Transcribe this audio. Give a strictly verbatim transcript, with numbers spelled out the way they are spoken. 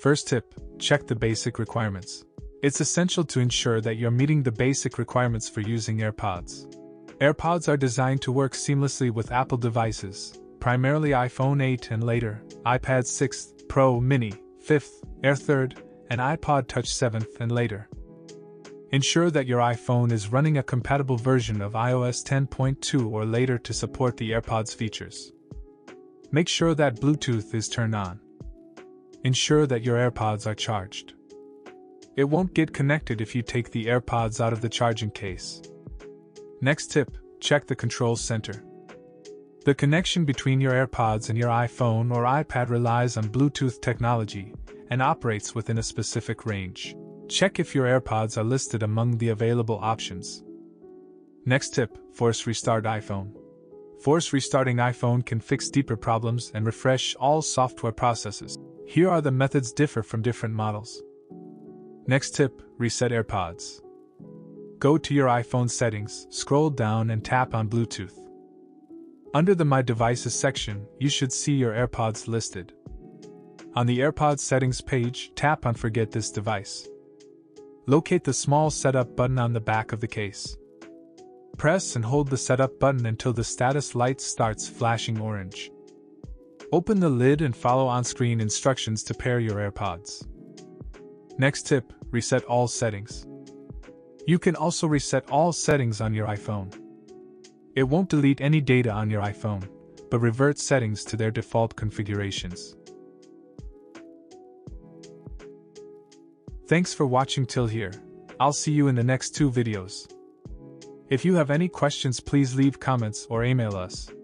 First tip, check the basic requirements. It's essential to ensure that you're meeting the basic requirements for using AirPods. AirPods are designed to work seamlessly with Apple devices, primarily iPhone eight and later, iPad six, Pro, Mini, fifth, Air third, and iPod Touch seventh and later. Ensure that your iPhone is running a compatible version of i O S ten point two or later to support the AirPods features. Make sure that Bluetooth is turned on. Ensure that your AirPods are charged. It won't get connected if you take the AirPods out of the charging case. Next tip, check the control center. The connection between your AirPods and your iPhone or iPad relies on Bluetooth technology and operates within a specific range. Check if your AirPods are listed among the available options. Next tip, force restart iPhone. Force restarting iPhone can fix deeper problems and refresh all software processes. Here are the methods differ from different models. Next tip, reset AirPods. Go to your iPhone settings, scroll down and tap on Bluetooth. Under the My Devices section, you should see your AirPods listed. On the AirPods settings page, tap on Forget this device. Locate the small Setup button on the back of the case. Press and hold the Setup button until the status light starts flashing orange. Open the lid and follow on-screen instructions to pair your AirPods. Next tip, reset all settings. You can also reset all settings on your iPhone. It won't delete any data on your iPhone, but revert settings to their default configurations. Thanks for watching till here. I'll see you in the next two videos. If you have any questions, please leave comments or email us.